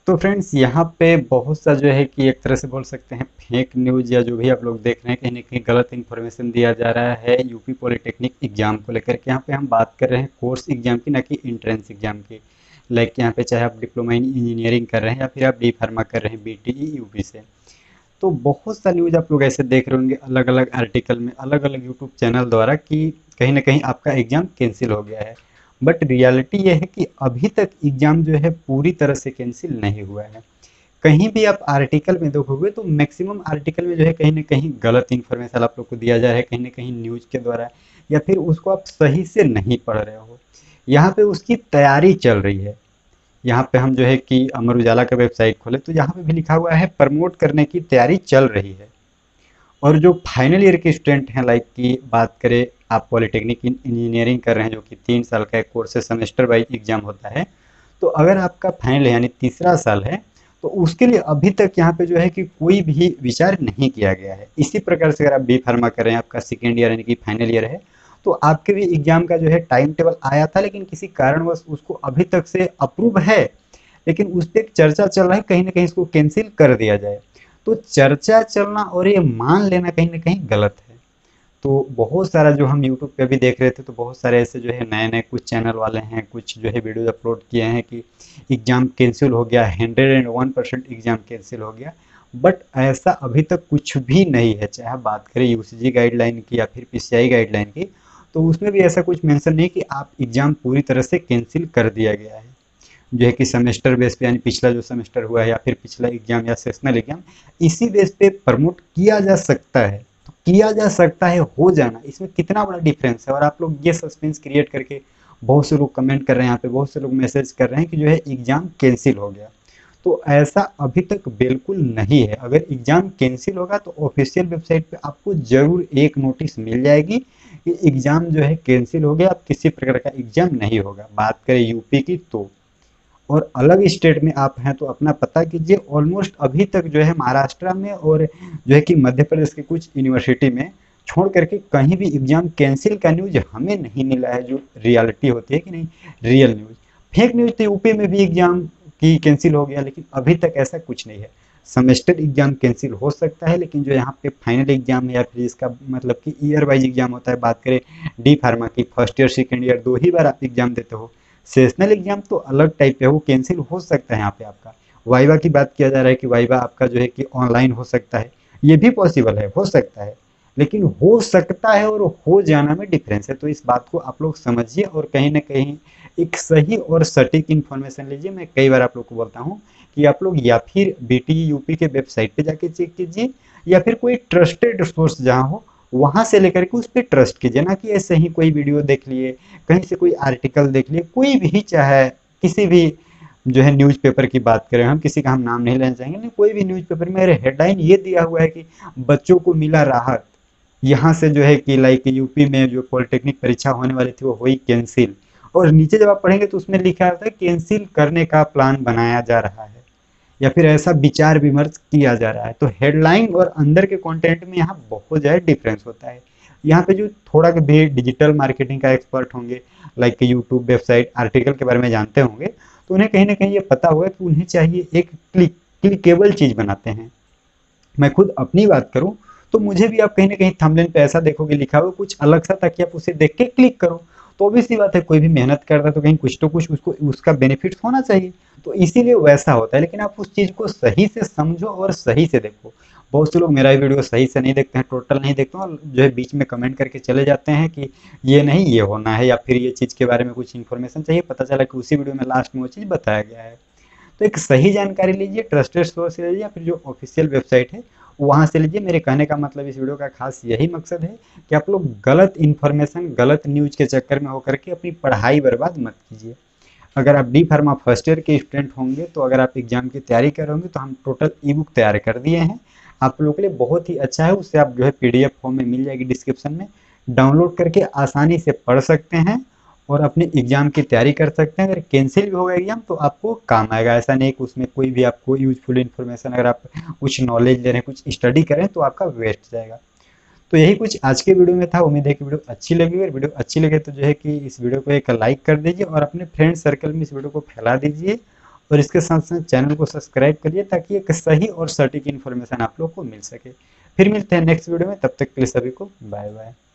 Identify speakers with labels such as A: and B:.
A: तो फ्रेंड्स यहाँ पे बहुत सा जो है कि एक तरह से बोल सकते हैं फेक न्यूज़ या जो भी आप लोग देख रहे हैं कहीं ना कहीं गलत इन्फॉर्मेशन दिया जा रहा है यूपी पॉलिटेक्निक एग्जाम को लेकर के। यहाँ पे हम बात कर रहे हैं कोर्स एग्जाम की, ना कि एंट्रेंस एग्जाम की। लाइक यहाँ पे चाहे आप डिप्लोमा इन इंजीनियरिंग कर रहे हैं या फिर आप डी फार्मा कर रहे हैं बीटीई यूपी से, तो बहुत सा न्यूज़ आप लोग ऐसे देख रहे होंगे अलग अलग आर्टिकल में, अलग अलग यूट्यूब चैनल द्वारा कि कहीं ना कहीं आपका एग्ज़ाम कैंसिल हो गया है। बट रियलिटी ये है कि अभी तक एग्ज़ाम जो है पूरी तरह से कैंसिल नहीं हुआ है। कहीं भी आप आर्टिकल में देखोगे तो मैक्सिमम आर्टिकल में जो है कहीं ना कहीं गलत इन्फॉर्मेशन आप लोग को दिया जा रहा है, कहीं ना कहीं न्यूज़ के द्वारा, या फिर उसको आप सही से नहीं पढ़ रहे हो। यहाँ पे उसकी तैयारी चल रही है। यहाँ पे हम जो है कि अमर उजाला का वेबसाइट खोले तो यहाँ पे भी लिखा हुआ है प्रमोट करने की तैयारी चल रही है। और जो फाइनल ईयर के स्टूडेंट हैं, लाइक की बात करें, आप पॉलिटेक्निक इंजीनियरिंग कर रहे हैं जो कि 3 साल का एक कोर्स है, सेमेस्टर वाइज एग्जाम होता है। तो अगर आपका फाइनल यानी तीसरा साल है तो उसके लिए अभी तक यहाँ पे जो है कि कोई भी विचार नहीं किया गया है। इसी प्रकार से अगर आप बी फार्मा कर रहे हैं, आपका सेकेंड ईयर यानी कि फाइनल ईयर है, तो आपके भी एग्जाम का जो है टाइम टेबल आया था, लेकिन किसी कारणवश उसको अभी तक से अप्रूव है, लेकिन उस पर चर्चा चल रहा है कहीं ना कहीं इसको कैंसिल कर दिया जाए। तो चर्चा चलना और ये मान लेना कहीं ना कहीं गलत है। तो बहुत सारा जो हम यूट्यूब पे भी देख रहे थे तो बहुत सारे ऐसे जो है नए नए कुछ चैनल वाले हैं, कुछ जो है वीडियो अपलोड किए हैं कि एग्ज़ाम कैंसिल हो गया, 101% एग्ज़ाम कैंसिल हो गया। बट ऐसा अभी तक कुछ भी नहीं है। चाहे आप बात करें यूसीजी गाइडलाइन की या फिर पीसीआई गाइडलाइन की, तो उसमें भी ऐसा कुछ मेंशन नहीं कि आप एग्ज़ाम पूरी तरह से कैंसिल कर दिया गया है। जो है कि सेमेस्टर बेस पे यानी पिछला जो सेमेस्टर हुआ है या फिर पिछला एग्जाम या सेशनल एग्जाम, इसी बेस पे प्रमोट किया जा सकता है। तो किया जा सकता है, हो जाना, इसमें कितना बड़ा डिफरेंस है। और आप लोग ये सस्पेंस क्रिएट करके, बहुत से लोग कमेंट कर रहे हैं यहाँ पे, बहुत से लोग मैसेज कर रहे हैं कि जो है एग्जाम कैंसिल हो गया। तो ऐसा अभी तक बिल्कुल नहीं है। अगर एग्जाम कैंसिल होगा तो ऑफिशियल वेबसाइट पे आपको जरूर एक नोटिस मिल जाएगी कि एग्जाम जो है कैंसिल हो गया, अब किसी प्रकार का एग्जाम नहीं होगा। बात करें यूपी की तो, और अलग स्टेट में आप हैं तो अपना पता कीजिए। ऑलमोस्ट अभी तक जो है महाराष्ट्र में और जो है कि मध्य प्रदेश के कुछ यूनिवर्सिटी में छोड़ करके कहीं भी एग्जाम कैंसिल का न्यूज हमें नहीं मिला है, जो रियलिटी होती है कि नहीं, रियल न्यूज। फेक न्यूज तो यूपी में भी एग्जाम की कैंसिल हो गया, लेकिन अभी तक ऐसा कुछ नहीं है। सेमेस्टर एग्जाम कैंसिल हो सकता है, लेकिन जो यहाँ पे फाइनल एग्जाम है या फिर इसका मतलब कि ईयर वाइज एग्जाम होता है, बात करें डी फार्मा की, फर्स्ट ईयर सेकेंड ईयर दो ही बार आप एग्जाम देते हो। सेशनल एग्जाम तो अलग टाइप है, वो कैंसिल हो सकता है। यहाँ पे आपका वाइवा की बात किया जा रहा है कि वाइवा आपका जो है कि ऑनलाइन हो सकता है, ये भी पॉसिबल है, हो सकता है। लेकिन हो सकता है और हो जाना में डिफरेंस है। तो इस बात को आप लोग समझिए और कहीं ना कहीं एक सही और सटीक इन्फॉर्मेशन लीजिए। मैं कई बार आप लोग को बोलता हूँ कि आप लोग या फिर बीटी यूपी के वेबसाइट पे जाके चेक कीजिए, या फिर कोई ट्रस्टेड सोर्स जहाँ हो वहां से लेकर के उस पर ट्रस्ट कीजिए, ना कि ऐसे ही कोई वीडियो देख लिए, कहीं से कोई आर्टिकल देख लिए, कोई भी, चाहे किसी भी जो है न्यूज़पेपर की बात करें, हम किसी का हम नाम नहीं लेना चाहेंगे, नहीं, कोई भी न्यूज़पेपर में हेडलाइन ये दिया हुआ है कि बच्चों को मिला राहत, यहाँ से जो है कि लाइक यूपी में जो पॉलिटेक्निक परीक्षा होने वाली थी वो हुई कैंसिल, और नीचे जब आप पढ़ेंगे तो उसमें लिखा था कैंसिल करने का प्लान बनाया जा रहा है, या फिर ऐसा विचार विमर्श किया जा रहा है। तो हेडलाइन और अंदर के कंटेंट में यहाँ बहुत ज़्यादा डिफरेंस होता है। यहाँ पे जो थोड़ा भी डिजिटल मार्केटिंग का एक्सपर्ट होंगे, लाइक यूट्यूब, वेबसाइट, आर्टिकल के बारे में जानते होंगे, तो उन्हें कहीं ना कहीं ये पता होगा कि उन्हें चाहिए एक क्लिकेबल चीज़ बनाते हैं। मैं खुद अपनी बात करूं तो मुझे भी आप कहीं ना कहीं थंबनेल पे ऐसा देखोगे लिखा हुआ कुछ अलग सा, ताकि आप उसे देख के क्लिक करो। तो ऑब्वियस सी बात है, कोई भी मेहनत करता है तो कहीं कुछ तो कुछ उसको उसका बेनिफिट होना चाहिए। तो इसीलिए वैसा होता है, लेकिन आप उस चीज़ को सही से समझो और सही से देखो। बहुत से लोग मेरा वीडियो सही से नहीं देखते हैं, टोटल नहीं देखते हैं, और जो है बीच में कमेंट करके चले जाते हैं कि ये नहीं, ये होना है, या फिर ये चीज़ के बारे में कुछ इन्फॉर्मेशन चाहिए, पता चला कि उसी वीडियो में लास्ट में वो चीज़ बताया गया है। तो एक सही जानकारी लीजिए, ट्रस्टेड सोर्स से लीजिए, या फिर जो ऑफिशियल वेबसाइट है वहाँ से लीजिए। मेरे कहने का मतलब इस वीडियो का खास यही मकसद है कि आप लोग गलत इन्फॉर्मेशन, गलत न्यूज के चक्कर में होकर के अपनी पढ़ाई बर्बाद मत कीजिए। अगर आप डी फार्मा फर्स्ट ईयर के स्टूडेंट होंगे, तो अगर आप एग्जाम की तैयारी कर रहे होंगे, तो हम टोटल ई बुक तैयार कर दिए हैं आप लोगों के लिए, बहुत ही अच्छा है। उससे आप जो है पीडीएफ फॉर्म में मिल जाएगी डिस्क्रिप्शन में, डाउनलोड करके आसानी से पढ़ सकते हैं और अपने एग्जाम की तैयारी कर सकते हैं। अगर कैंसिल भी होगा एग्जाम तो आपको काम आएगा। ऐसा नहीं कि उसमें कोई भी आपको यूजफुल इन्फॉर्मेशन, अगर आप कुछ नॉलेज ले रहे हैं, कुछ स्टडी करें, तो आपका वेस्ट जाएगा। तो यही कुछ आज के वीडियो में था। उम्मीद है कि वीडियो अच्छी लगी। अगर वीडियो अच्छी लगे तो जो है कि इस वीडियो को एक लाइक कर दीजिए और अपने फ्रेंड सर्कल में इस वीडियो को फैला दीजिए। और इसके साथ साथ चैनल को सब्सक्राइब करिए ताकि एक सही और सटीक इन्फॉर्मेशन आप लोग को मिल सके। फिर मिलते हैं नेक्स्ट वीडियो में, तब तक के लिए सभी को बाय बाय।